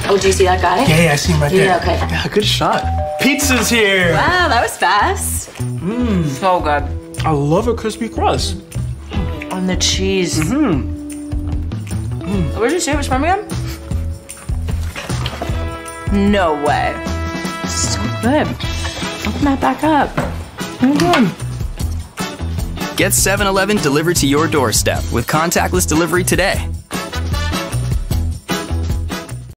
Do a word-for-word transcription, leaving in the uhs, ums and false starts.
Oh, do you see that guy? Yeah, yeah, I see him right there. Yeah, okay. Yeah, good shot. Pizza's here. Wow, that was fast. Mmm. So good. I love a crispy crust. On the cheese. Mm-hmm. Mm. What did you say it was from again? No way. So good. Open that back up. What are you doing? Get seven eleven delivered to your doorstep with contactless delivery today.